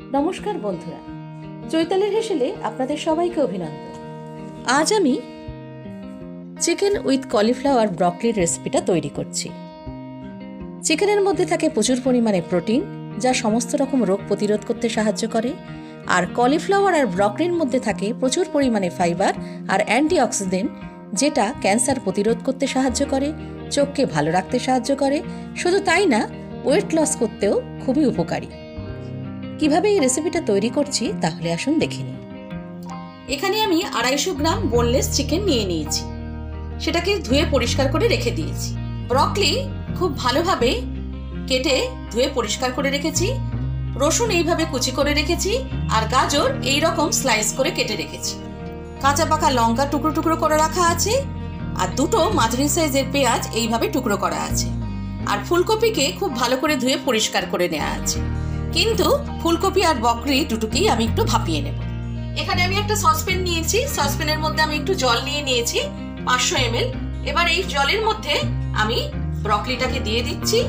নমস্কার বন্ধুরা, চৈতালির হেসেলে আপনাদের সবাইকে অভিনন্দন। আজ আমি চিকেন উইথ কলিফ্লাওয়ার ব্রকলির রেসিপিটা তৈরি করছি। চিকেনের মধ্যে থাকে প্রচুর পরিমাণে প্রোটিন, যা সমস্ত রকম রোগ প্রতিরোধ করতে সাহায্য করে। আর কলিফ্লাওয়ার আর ব্রকলির মধ্যে থাকে প্রচুর পরিমাণে ফাইবার আর অ্যান্টিঅক্সিডেন্ট, যেটা ক্যান্সার প্রতিরোধ করতে সাহায্য করে, চোখকে ভালো রাখতে সাহায্য করে। শুধু তাই না, ওয়েট লস করতেও খুবই উপকারী। কিভাবে এই রেসিপিটা তৈরি করছি তাহলে আসুন দেখে নিই। এখানে আমি 250 গ্রাম বোনলেস চিকেন নিয়ে নিয়েছি, সেটাকে ধুয়ে পরিষ্কার করে রেখে দিয়েছি। ব্রকলি খুব ভালোভাবে কেটে ধুয়ে পরিষ্কার করে রেখেছি। রসুন এইভাবে কুচি করে রেখেছি, আর গাজর এই রকম স্লাইস করে কেটে রেখেছি। কাঁচা পাকা লঙ্কা টুকরো টুকরো করে রাখা আছে, আর দুটো মাঝারি সাইজের পেঁয়াজ এইভাবে টুকরো করা আছে। আর ফুলকপিকে খুব ভালো করে ধুয়ে পরিষ্কার করে নেওয়া আছে, কিন্তু ফুলকপি আর ব্রকলি দুটোকেই আমি একটু ভাপিয়ে নেব। এখানে আমি একটা সসপ্যান নিয়েছি, সসপ্যানের মধ্যে আমি একটু জল নিয়ে নিয়েছি 500 ml। এবার এই জলের মধ্যে আমি ব্রকলিটাকে দিয়ে দিচ্ছি,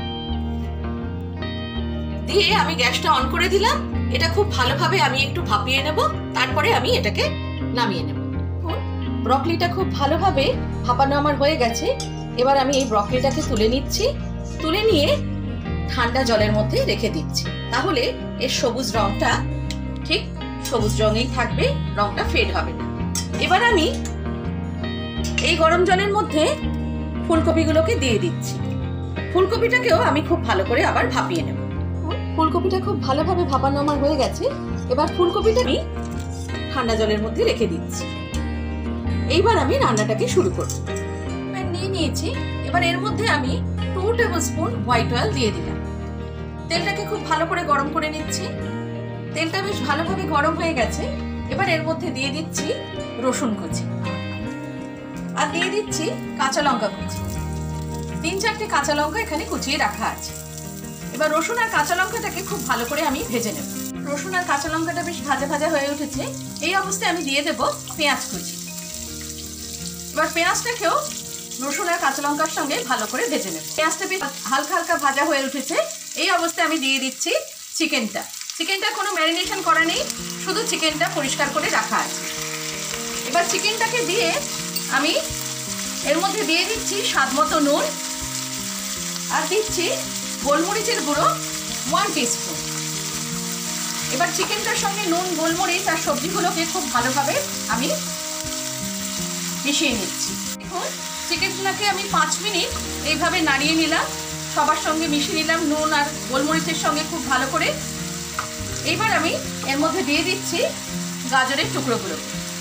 দিয়ে আমি গ্যাসটা অন করে দিলাম। এটা খুব ভালোভাবে আমি একটু ভাপিয়ে নেব, তারপরে আমি এটাকে নামিয়ে নেব। ব্রকলিটা খুব ভালোভাবে ভাপানো আমার হয়ে গেছে। এবার আমি এই ব্রকলিটাকে তুলে নিচ্ছি, তুলে নিয়ে ঠান্ডা জলের মধ্যে রেখে দিচ্ছি। তাহলে এর সবুজ রংটা ঠিক সবুজ রঙেই থাকবে, রংটা ফেড হবে না। এবার আমি এই গরম জলের মধ্যে ফুলকপিগুলোকে দিয়ে দিচ্ছি। ফুলকপিটাকেও আমি খুব ভালো করে আবার ভাপিয়ে নেব। ফুলকপিটা খুব ভালোভাবে ভাপানো আমার হয়ে গেছে। এবার ফুলকপিটা আমি ঠান্ডা জলের মধ্যে রেখে দিচ্ছি। এইবার আমি রান্নাটাকে শুরু করব। প্যান নিয়ে নিয়েছি, এবার এর মধ্যে আমি 2 টেবিলস্পুন হোয়াইট অয়েল দিয়ে দিলাম। তেলটাকে খুব ভালো করে গরম করে নিচ্ছি। তেলটা বেশ ভালোভাবে গরম হয়ে গেছে। এবার এর মধ্যে দিয়ে দিচ্ছি রসুন কুচি, আর দিয়ে দিচ্ছি কাঁচা লঙ্কা কুচি। 3-4টে কাঁচা লঙ্কা এখানে কুচিয়ে রাখা আছে। এবার রসুন আর কাঁচা লঙ্কাটাকে খুব ভালো করে আমি ভেজে নেব। রসুন আর কাঁচা লঙ্কাটা বেশ ভাজা ভাজা হয়ে উঠেছে। এই অবস্থায় আমি দিয়ে দেব পেঁয়াজ কুচি। এবার পেঁয়াজটাকেও রসুন আর কাঁচা লঙ্কার সঙ্গে ভালো করে ভেজে নেব। পেঁয়াজটা বেশ হালকা হালকা ভাজা হয়ে উঠেছে। এই অবস্থায় আমি দিয়ে দিচ্ছি চিকেনটা। চিকেনটা কোনো ম্যারিনেশন করা নেই, শুধু চিকেনটা পরিষ্কার করে রাখা আছে। এবার চিকেনটাকে দিয়ে আমি এর মধ্যে দিয়ে দিচ্ছি স্বাদ মতো নুন, আর দিচ্ছি গোলমরিচের গুঁড়ো 1 টিস্পুন। এবার চিকেনটার সঙ্গে নুন, গোলমরিচ আর সবজিগুলোকে খুব ভালোভাবে আমি মিশিয়ে নিচ্ছি। এখন চিকেনটাকে আমি 5 মিনিট এইভাবে নাড়িয়ে নিলাম, সবার সঙ্গে মিশিয়ে নিলাম নুন আর গোলমরিচের সঙ্গে খুব ভালো করে। এইবার আমি এর মধ্যে দিয়ে দিচ্ছি গাজরের টুকরোগুলো।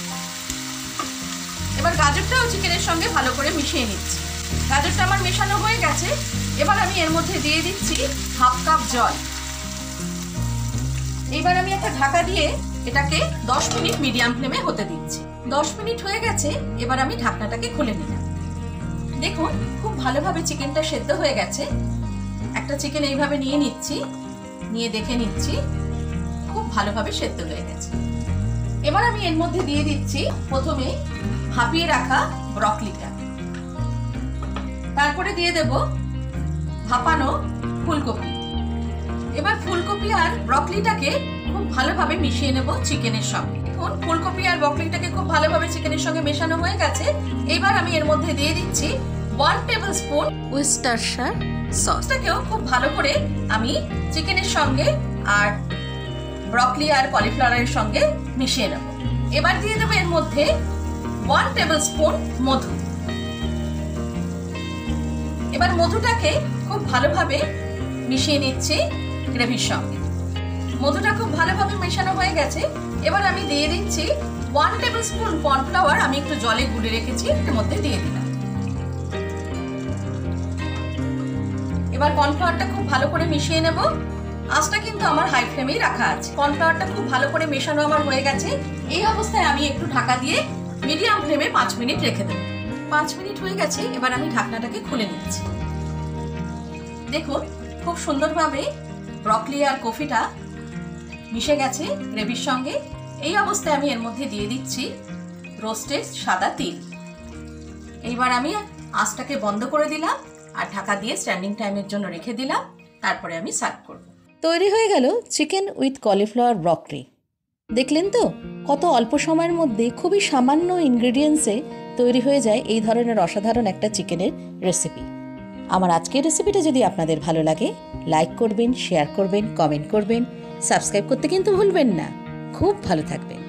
এবার গাজরটাও চিকেনের সঙ্গে ভালো করে মিশিয়ে নিচ্ছি। গাজরটা আমার মেশানো হয়ে গেছে। এবার আমি এর মধ্যে দিয়ে দিচ্ছি 1/2 কাপ জল। এবার আমি একটা ঢাকা দিয়ে এটাকে 10 মিনিট মিডিয়াম ফ্লেমে হতে দিচ্ছি। 10 মিনিট হয়ে গেছে। এবার আমি ঢাকনাটাকে খুলে নিলাম। দেখুন খুব ভালোভাবে চিকেনটা সেদ্ধ হয়ে গেছে। একটা চিকেন এইভাবে নিয়ে নিচ্ছি, নিয়ে দেখে নিচ্ছি খুব ভালোভাবে সেদ্ধ হয়ে গেছে। এবার আমি এর মধ্যে দিয়ে দিচ্ছি প্রথমে ভাপিয়ে রাখা ব্রকলিটা, তারপরে দিয়ে দেব ভাপানো ফুলকপি। এবার ফুলকপি আর ব্রকলিটাকে খুব ভালোভাবে মিশিয়ে নেব চিকেনের সঙ্গে। এখন ফুলকপি আর ব্রকলিটাকে খুব ভালোভাবে চিকেনের সঙ্গে মেশানো হয়ে গেছে। এবার আমি এর মধ্যে দিয়ে দিচ্ছি 1 টেবিলস্পুন ওয়েস্টারশায়ার সসটাকেও খুব ভালো করে আমি চিকেনের সঙ্গে আর ব্রকলি আর কলিফ্লাওয়ারের সঙ্গে মিশিয়ে নেব। এবার দিয়ে দেবো এর মধ্যে 1 টেবিলস্পুন মধু। এবার মধুটাকে খুব ভালোভাবে মিশিয়ে নিচ্ছি গ্রেভির সঙ্গে। মধুটা খুব ভালোভাবে মেশানো হয়ে গেছে। এবার আমি দিয়ে দিচ্ছি 1 টেবিলস্পুন কর্নফ্লাওয়ার, আমি একটু জলে গুলে রেখেছি, এর মধ্যে দিয়ে দিলাম। এবার কর্নফ্লাওয়ারটা খুব ভালো করে মিশিয়ে নেব। আঁচটা কিন্তু আমার হাই ফ্লেমেই রাখা আছে। কর্নফ্লাওয়ারটা খুব ভালো করে মেশানো আমার হয়ে গেছে। এই অবস্থায় আমি একটু ঢাকা দিয়ে মিডিয়াম ফ্লেমে 5 মিনিট রেখে দেব। 5 মিনিট হয়ে গেছে। এবার আমি ঢাকনাটাকে খুলে নিচ্ছি। দেখুন খুব সুন্দরভাবে ব্রকলি আর কফিটা মিশে গেছে গ্রেভির সঙ্গে। এই অবস্থায় আমি এর মধ্যে দিয়ে দিচ্ছি রোস্টেড সাদা তিল। এইবার আমি আঁচটাকে বন্ধ করে দিলাম আর ঢাকা দিয়ে স্ট্যান্ডিং টাইমের জন্য রেখে দিলাম। তারপরে আমি সার্ভ করব। তৈরি হয়ে গেল চিকেন উইথ কলিফ্লাওয়ার ব্রকলি। দেখলেন তো কত অল্প সময়ের মধ্যে খুবই সামান্য ইনগ্রেডিয়েন্টসে তৈরি হয়ে যায় এই ধরনের অসাধারণ একটা চিকেনের রেসিপি। আমার আজকের রেসিপিটা যদি আপনাদের ভালো লাগে লাইক করবেন, শেয়ার করবেন, কমেন্ট করবেন, সাবস্ক্রাইব করতে কিন্তু ভুলবেন না। খুব ভালো থাকবেন।